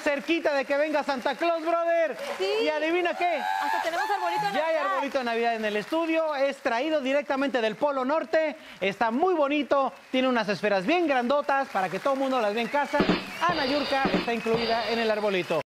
cerquita de que venga Santa Claus, brother. Sí. Y adivina qué. Hasta tenemos arbolito de Navidad. Ya hay arbolito de Navidad en el estudio. Es traído directamente del Polo Norte. Está muy bonito. Tiene unas esferas bien grandotas para que todo el mundo las vea en casa. Ana Yurka está incluida en el arbolito.